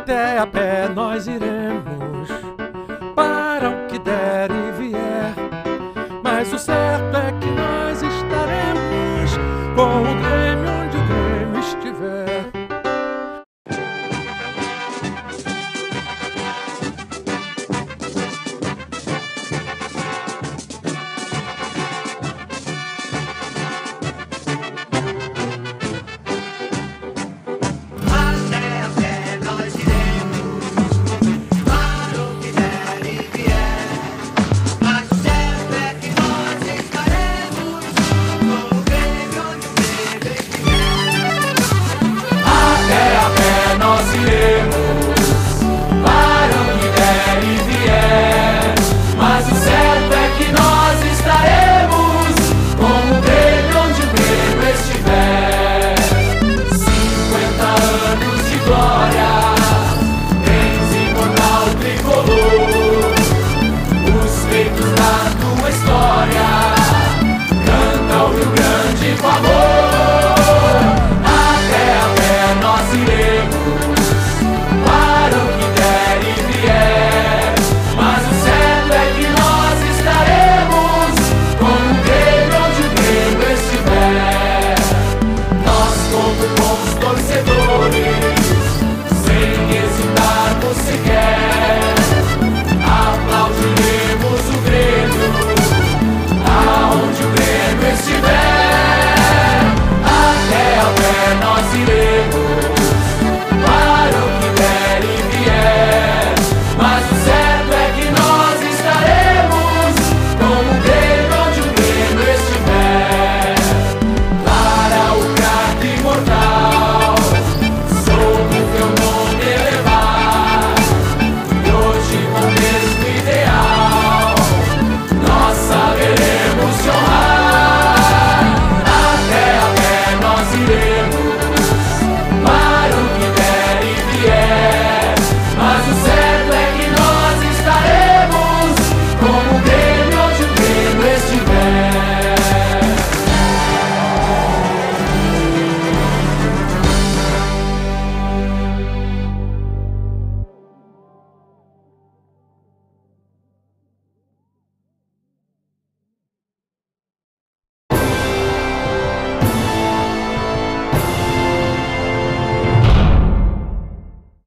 Até a pé nós iremos, para o que der e vier. Mas o certo é que nós estaremos com o Grêmio onde o Grêmio estiver. História, canta o Rio Grande com amor.